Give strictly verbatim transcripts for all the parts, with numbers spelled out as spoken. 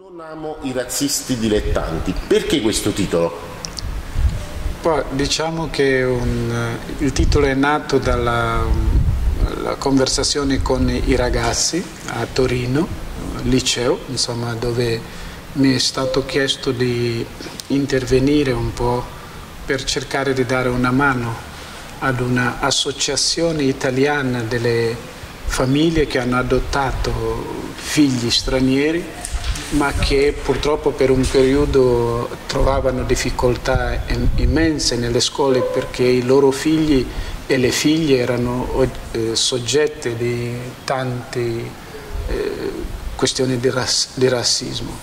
Non amo i razzisti dilettanti. Perché questo titolo? Poi, diciamo che un, il titolo è nato dalla la conversazione con i ragazzi a Torino, al liceo, insomma, dove mi è stato chiesto di intervenire un po' per cercare di dare una mano ad un'associazione italiana delle famiglie che hanno adottato figli stranieri, ma che purtroppo per un periodo trovavano difficoltà immense nelle scuole perché i loro figli e le figlie erano eh, soggette di tante eh, questioni di, ras di razzismo.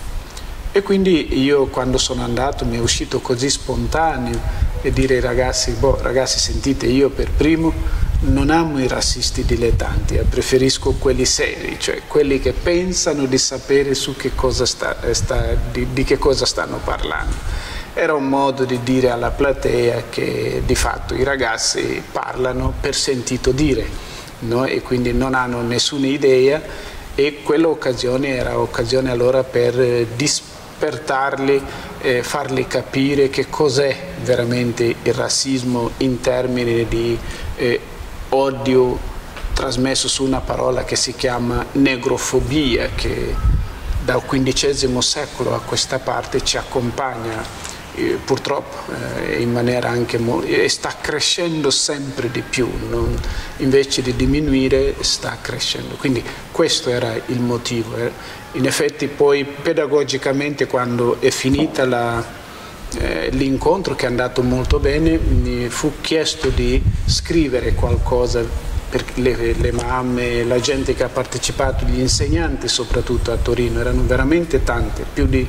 E quindi io, quando sono andato, mi è uscito così spontaneo e dire ai ragazzi: boh, ragazzi, sentite, io per primo non amo i razzisti dilettanti, eh, preferisco quelli seri, cioè quelli che pensano di sapere su che cosa sta, sta, di, di che cosa stanno parlando. Era un modo di dire alla platea che di fatto i ragazzi parlano per sentito dire, no? E quindi non hanno nessuna idea, e quell'occasione era occasione allora per eh, dispertarli, eh, farli capire che cos'è veramente il razzismo in termini di eh, odio trasmesso su una parola che si chiama negrofobia, che dal quindicesimo secolo a questa parte ci accompagna eh, purtroppo eh, in maniera anche molto, e sta crescendo sempre di più, non, invece di diminuire sta crescendo. Quindi questo era il motivo. Eh. In effetti poi pedagogicamente, quando è finita la Eh, l'incontro, che è andato molto bene, mi fu chiesto di scrivere qualcosa per le, le mamme, la gente che ha partecipato, gli insegnanti soprattutto a Torino, erano veramente tante, più di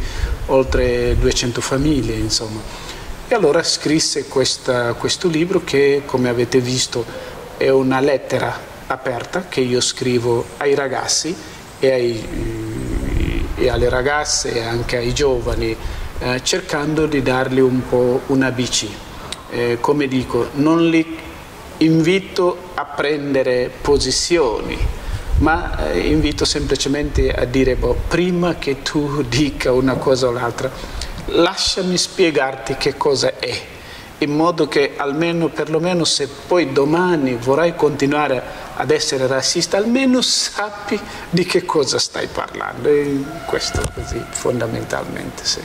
oltre duecento famiglie, insomma. E allora scrisse questa, questo libro che, come avete visto, è una lettera aperta che io scrivo ai ragazzi e, ai, e alle ragazze e anche ai giovani, Eh, cercando di dargli un po' un A B C. Eh, come dico, non li invito a prendere posizioni, ma eh, invito semplicemente a dire: boh, prima che tu dica una cosa o l'altra, lasciami spiegarti che cosa è, in modo che almeno, perlomeno, se poi domani vorrai continuare ad essere razzista, almeno sappi di che cosa stai parlando. E questo così, fondamentalmente, sì.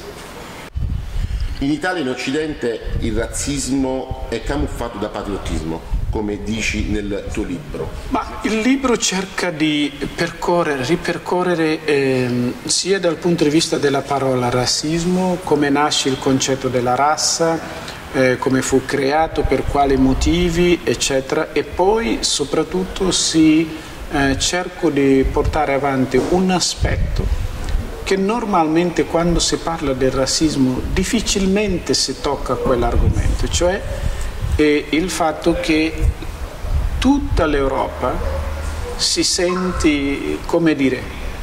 In Italia e in Occidente il razzismo è camuffato da patriottismo, come dici nel tuo libro. Ma il libro cerca di percorrere, ripercorrere eh, sia dal punto di vista della parola razzismo, come nasce il concetto della razza, eh, come fu creato, per quali motivi, eccetera, e poi soprattutto si eh, cerco di portare avanti un aspetto che normalmente, quando si parla del razzismo, difficilmente si tocca quell'argomento, cioè eh, il fatto che tutta l'Europa si senti, come dire,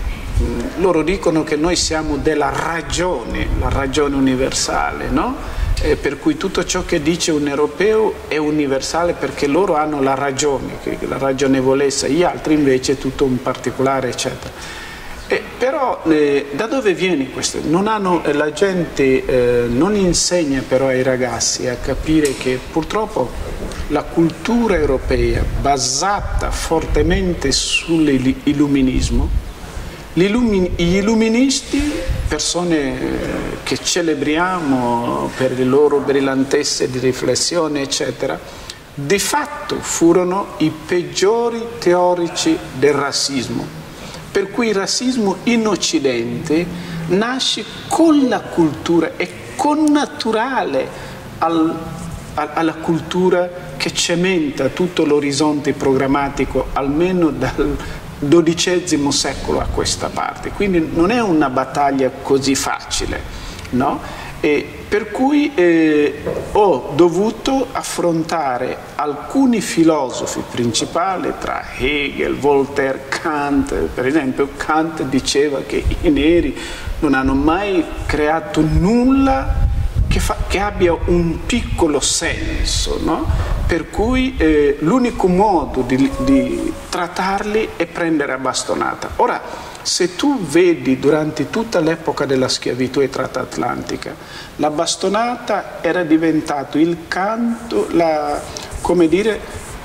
loro dicono che noi siamo della ragione, la ragione universale, no? E per cui tutto ciò che dice un europeo è universale perché loro hanno la ragione, la ragionevolezza, gli altri invece è tutto un particolare, eccetera. Eh, però eh, da dove viene questo? Non hanno, eh, la gente eh, non insegna però ai ragazzi a capire che purtroppo la cultura europea, basata fortemente sull'illuminismo, gli illuministi, persone eh, che celebriamo per le loro brillantezze di riflessione, eccetera, di fatto furono i peggiori teorici del razzismo. Per cui il razzismo in Occidente nasce con la cultura, è connaturale al, a, alla cultura che cementa tutto l'orizzonte programmatico, almeno dal dodicesimo secolo a questa parte. Quindi non è una battaglia così facile, no? E per cui eh, ho dovuto affrontare alcuni filosofi principali, tra Hegel, Voltaire, Kant. Per esempio Kant diceva che i neri non hanno mai creato nulla che, fa, che abbia un piccolo senso, no? Per cui eh, l'unico modo di, di trattarli è prendere a bastonata. Ora, Se tu vedi durante tutta l'epoca della schiavitù e transatlantica, la bastonata era diventato il canto, la, come dire,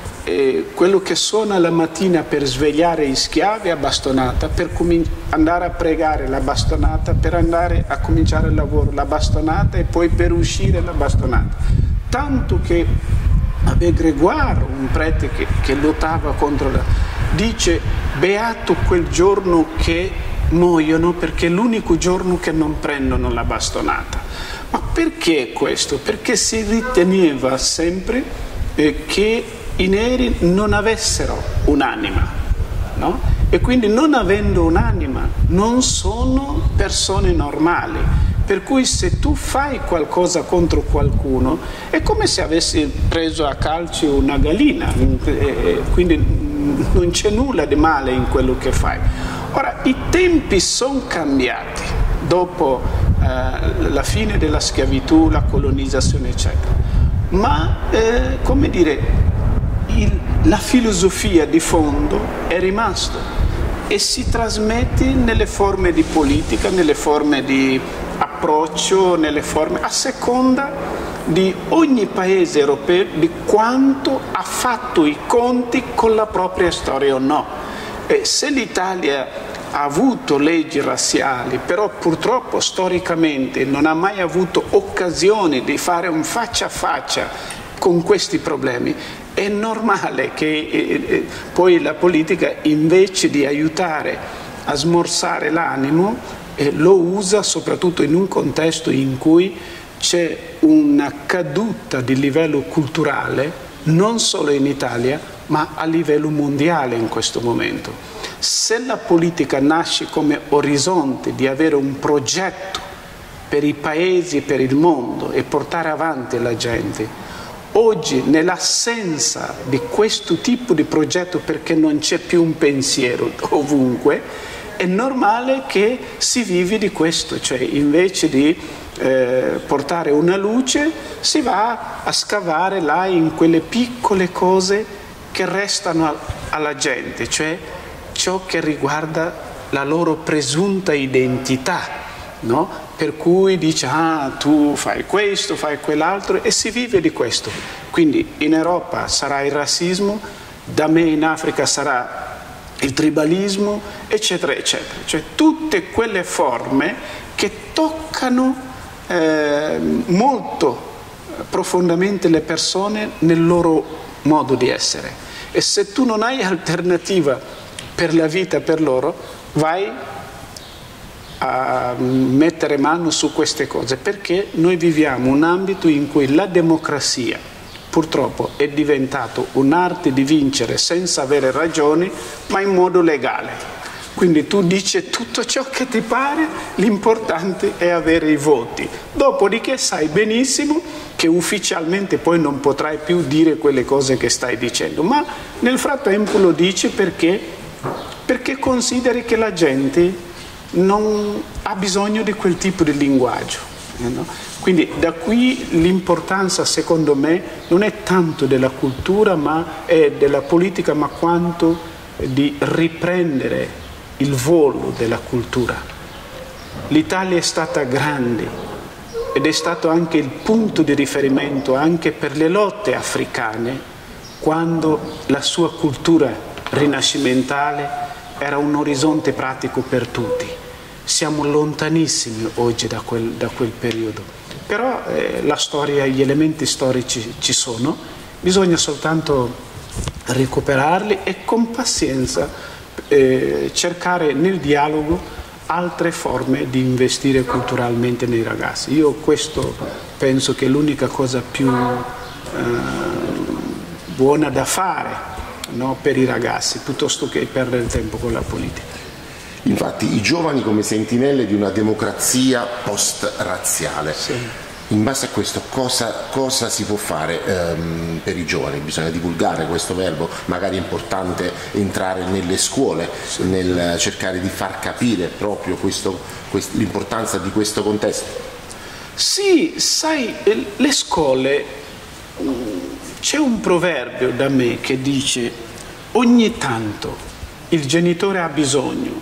eh, quello che suona la mattina per svegliare gli schiavi, a bastonata, per andare a pregare la bastonata, per andare a cominciare il lavoro la bastonata e poi per uscire la bastonata. Tanto che Abbé Gregoire, un prete che, che lottava contro la... dice: beato quel giorno che muoiono, perché è l'unico giorno che non prendono la bastonata. Ma perché questo? Perché si riteneva sempre eh, che i neri non avessero un'anima, no? E quindi, non avendo un'anima, non sono persone normali. Per cui se tu fai qualcosa contro qualcuno è come se avessi preso a calci una gallina, eh, quindi non c'è nulla di male in quello che fai. Ora, i tempi sono cambiati dopo eh, la fine della schiavitù, la colonizzazione, eccetera. Ma, eh, come dire, il, la filosofia di fondo è rimasta e si trasmette nelle forme di politica, nelle forme di approccio, nelle forme, a seconda di ogni paese europeo, di quanto ha fatto i conti con la propria storia o no. E se l'Italia ha avuto leggi razziali, però purtroppo storicamente non ha mai avuto occasione di fare un faccia a faccia con questi problemi, è normale che eh, eh, poi la politica, invece di aiutare a smorzare l'animo, eh, lo usa soprattutto in un contesto in cui c'è una caduta di livello culturale, non solo in Italia, ma a livello mondiale in questo momento. Se la politica nasce come orizzonte di avere un progetto per i paesi, per il mondo e portare avanti la gente, oggi, nell'assenza di questo tipo di progetto, perché non c'è più un pensiero ovunque, è normale che si vivi di questo, cioè invece di eh, portare una luce si va a scavare là in quelle piccole cose che restano a, alla gente, cioè ciò che riguarda la loro presunta identità, no? Per cui dice: ah, tu fai questo, fai quell'altro, e si vive di questo. Quindi in Europa sarà il razzismo, da me in Africa sarà il tribalismo, eccetera, eccetera. Cioè tutte quelle forme che toccano eh, molto profondamente le persone nel loro modo di essere. E se tu non hai alternativa per la vita per loro, vai a mettere mano su queste cose, perché noi viviamo un ambito in cui la democrazia purtroppo è diventato un'arte di vincere senza avere ragioni, ma in modo legale. Quindi tu dici tutto ciò che ti pare, l'importante è avere i voti. Dopodiché sai benissimo che ufficialmente poi non potrai più dire quelle cose che stai dicendo, ma nel frattempo lo dici perché, perché consideri che la gente non ha bisogno di quel tipo di linguaggio, no? Quindi da qui l'importanza, secondo me, non è tanto della cultura, ma è della politica, ma quanto di riprendere il volo della cultura. L'Italia è stata grande ed è stato anche il punto di riferimento anche per le lotte africane, quando la sua cultura rinascimentale era un orizzonte pratico per tutti. Siamo lontanissimi oggi da quel, da quel periodo. Però eh, la storia, gli elementi storici ci sono, bisogna soltanto recuperarli e con pazienza eh, cercare nel dialogo altre forme di investire culturalmente nei ragazzi. Io questo penso che è l'unica cosa più eh, buona da fare, no, per i ragazzi, piuttosto che perdere tempo con la politica. Infatti i giovani come sentinelle di una democrazia post-razziale. Sì. In base a questo cosa, cosa si può fare ehm, per i giovani? Bisogna divulgare questo verbo, magari è importante entrare nelle scuole, sì, nel cercare di far capire proprio questo, questo, l'importanza di questo contesto. Sì, sai, le scuole, c'è un proverbio da me che dice: ogni tanto il genitore ha bisogno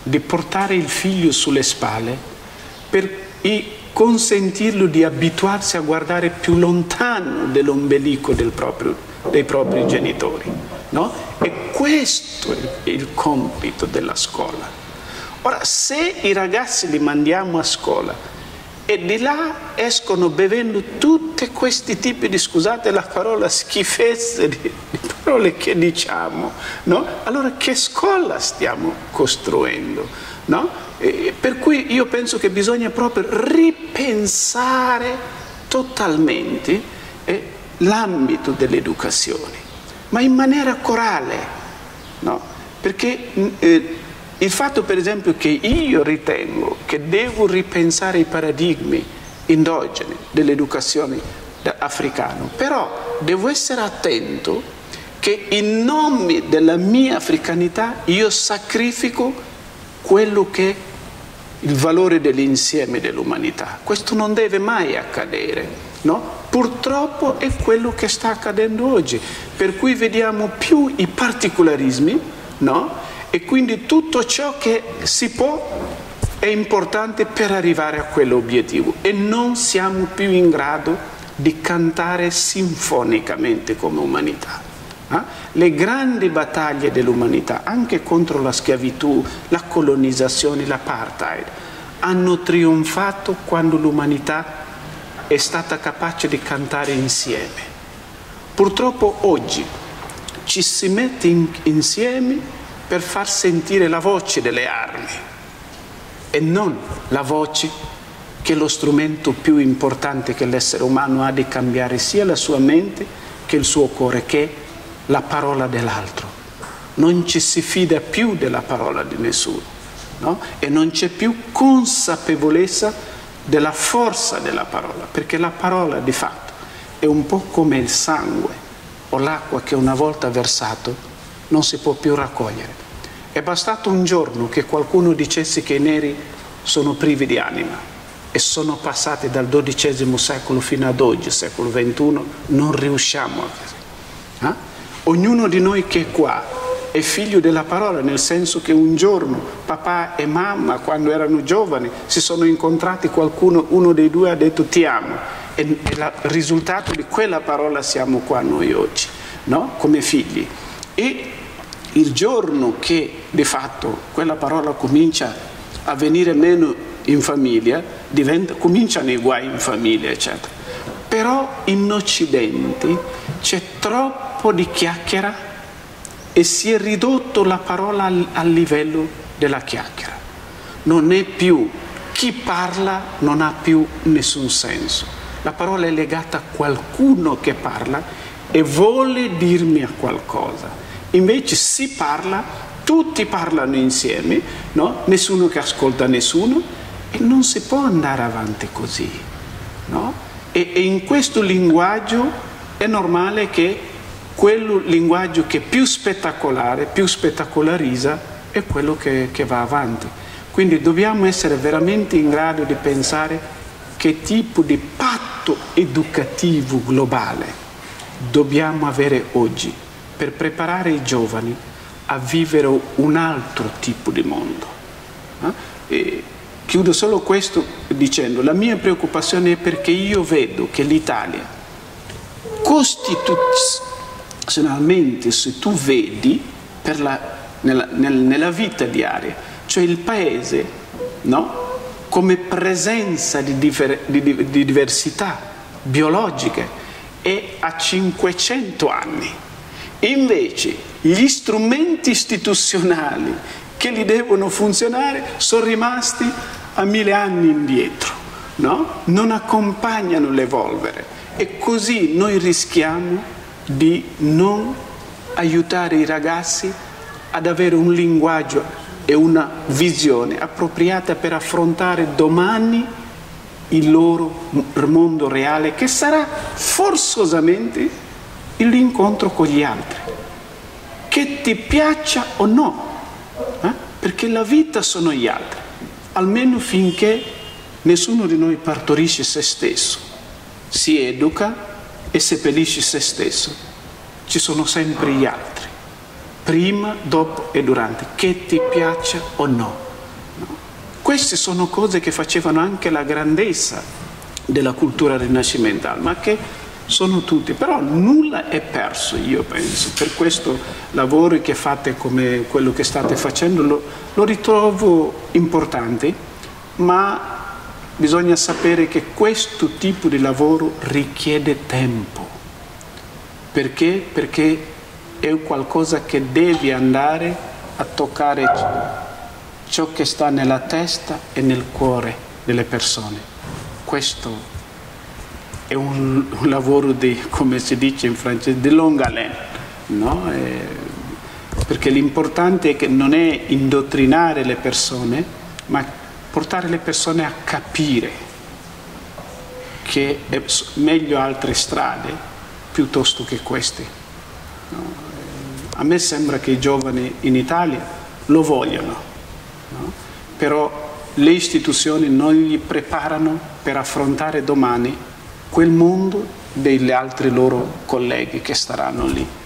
di portare il figlio sulle spalle per consentirlo di abituarsi a guardare più lontano dell'ombelico del proprio, dei propri genitori, no? E questo è il compito della scuola. Ora, se i ragazzi li mandiamo a scuola e di là escono bevendo tutti questi tipi di, scusate la parola, schifezze, di, di parole che diciamo, no? Allora che scuola stiamo costruendo, no? E per cui io penso che bisogna proprio ripensare totalmente eh, l'ambito dell'educazione, ma in maniera corale, no? Perché eh, il fatto per esempio che io ritengo che devo ripensare i paradigmi endogeni dell'educazione africana, però devo essere attento che in nome della mia africanità io sacrifico quello che è il valore dell'insieme dell'umanità. Questo non deve mai accadere, no? Purtroppo è quello che sta accadendo oggi, per cui vediamo più i particolarismi, no? E quindi tutto ciò che si può è importante per arrivare a quell'obiettivo e non siamo più in grado di cantare sinfonicamente come umanità. Eh? Le grandi battaglie dell'umanità, anche contro la schiavitù, la colonizzazione, l'apartheid, hanno trionfato quando l'umanità è stata capace di cantare insieme. Purtroppo oggi ci si mette in, insieme per far sentire la voce delle armi e non la voce che è lo strumento più importante che l'essere umano ha di cambiare sia la sua mente che il suo cuore, che è la parola dell'altro. Non ci si fida più della parola di nessuno, no? E non c'è più consapevolezza della forza della parola, perché la parola di fatto è un po' come il sangue o l'acqua che una volta versato non si può più raccogliere. È bastato un giorno che qualcuno dicesse che i neri sono privi di anima e sono passati dal dodicesimo secolo fino ad oggi, secolo ventuno, non riusciamo a... Eh? Ognuno di noi che è qua è figlio della parola, nel senso che un giorno papà e mamma, quando erano giovani, si sono incontrati, qualcuno, uno dei due ha detto ti amo, e il risultato di quella parola siamo qua noi oggi, no? Come figli. E il giorno che di fatto quella parola comincia a venire meno in famiglia, diventa, cominciano i guai in famiglia, eccetera. Però in Occidente c'è troppo di chiacchiera e si è ridotto la parola al, al livello della chiacchiera. Non è più, chi parla non ha più nessun senso. La parola è legata a qualcuno che parla e vuole dirmi a qualcosa. Invece si parla, tutti parlano insieme, no? Nessuno che ascolta nessuno, e non si può andare avanti così, no? E, e in questo linguaggio è normale che quel linguaggio che è più spettacolare, più spettacolarizza, è quello che, che va avanti. Quindi dobbiamo essere veramente in grado di pensare che tipo di patto educativo globale dobbiamo avere oggi per preparare i giovani a vivere un altro tipo di mondo. E chiudo solo questo dicendo, la mia preoccupazione è perché io vedo che l'Italia costituzionalmente, se tu vedi per la, nella, nel, nella vita diaria, cioè il paese, no? Come presenza di, diver, di, di diversità biologiche è a cinquecento anni. Invece gli strumenti istituzionali che li devono funzionare sono rimasti a mille anni indietro, no? Non accompagnano l'evolvere e così noi rischiamo di non aiutare i ragazzi ad avere un linguaggio e una visione appropriata per affrontare domani il loro mondo reale, che sarà forzosamente l'incontro con gli altri, che ti piaccia o no, eh? Perché la vita sono gli altri, almeno finché nessuno di noi partorisce se stesso, si educa e seppellisce se stesso, ci sono sempre gli altri, prima, dopo e durante, che ti piaccia o no. Queste sono cose che facevano anche la grandezza della cultura rinascimentale, ma che sono tutti, però nulla è perso, io penso. Per questo lavori che fate come quello che state facendo lo, lo ritrovo importante, ma bisogna sapere che questo tipo di lavoro richiede tempo. Perché? Perché è qualcosa che deve andare a toccare ciò che sta nella testa e nel cuore delle persone. Questo è un, un lavoro di, come si dice in francese, di longue haleine, no? E, perché l'importante è che non è indottrinare le persone, ma portare le persone a capire che è meglio altre strade piuttosto che queste. No? A me sembra che i giovani in Italia lo vogliono. No? Però le istituzioni non li preparano per affrontare domani quel mondo degli altri loro colleghi che staranno lì.